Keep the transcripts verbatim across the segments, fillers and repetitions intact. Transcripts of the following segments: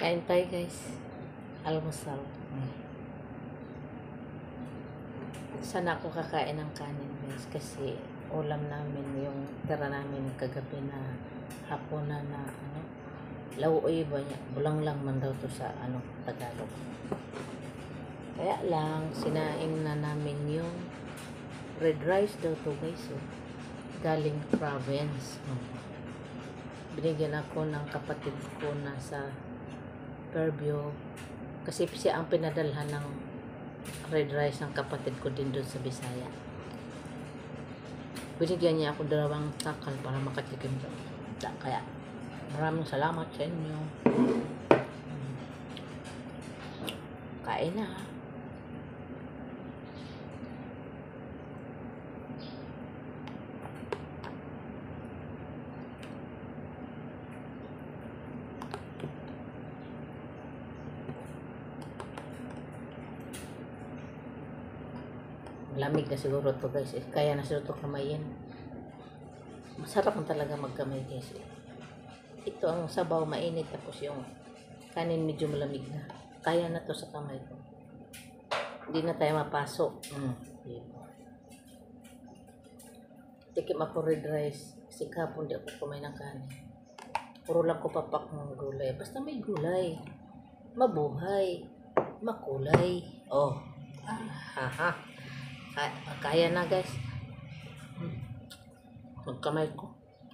Kain tayo guys. Almusal. Sana ako kakain ng kanin guys kasi ulam namin yung tira namin kagabi na hapunan na ano lauoy ba niya bulang lang man daw to sa ano Tagalog, kaya lang sinaing na namin yung red rice daw to guys, oh. Galing province, oh. Binigyan ako ng kapatid ko na sa Fairview kasi siya ang pinadalhan ng red rice ng kapatid ko din doon sa Bisaya. Binigyan niya ako dalawang takal para makatikim doon. Kaya maraming salamat sa inyo. Kain na. Lamig na siguro to guys, eh, kaya na siguro to kamayin. Masarap ang talaga magkamay guys, eh. Ito ang sabaw mainit tapos yung kanin medyo malamig na, kaya na to sa kamay ko, hindi na tayo mapasok. mm. Tikim ako red rice kasi kahapon di ako kumain ng kanin, puro lang ko papak ng gulay. Basta may gulay, mabuhay, makulay. Oh, haha, kaya na guys. hmm. Magkamay ko.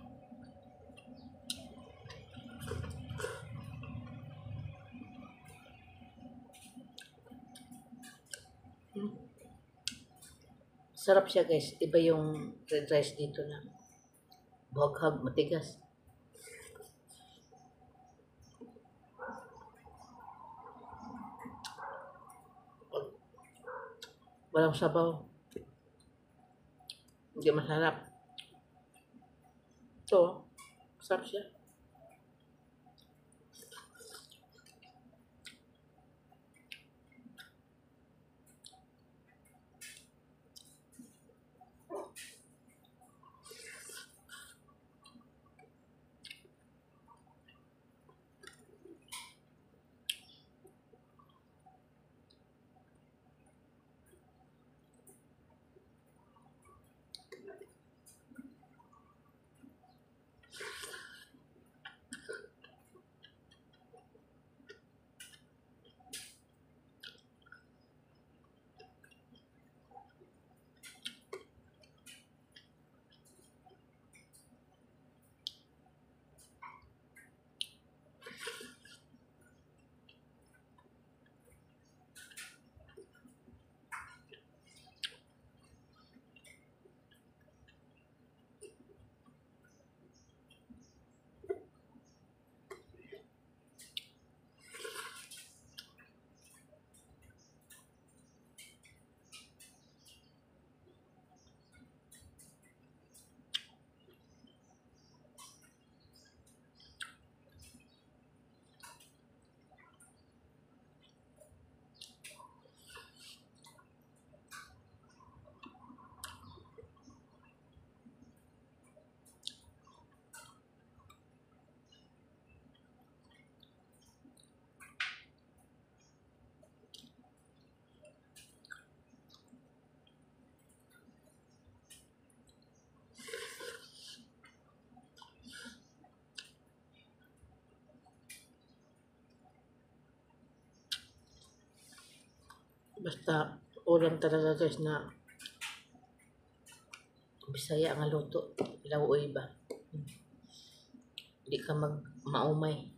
hmm. Sarap siya guys, iba yung red rice dito na buhaghag, matigas. Walang sabaw, hindi masarap. Ito, sarap siya. Basta ulam talaga guys na Bisaya nga luto, lauoy ba, hindi ka mag maumay.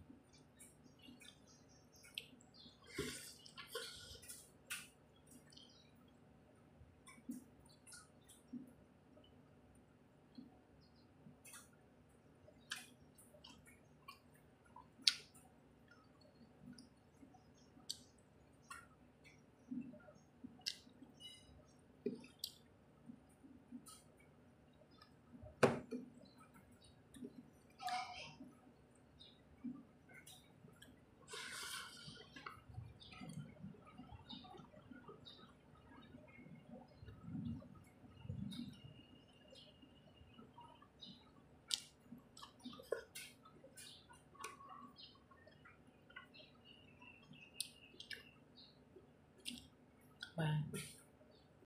pa.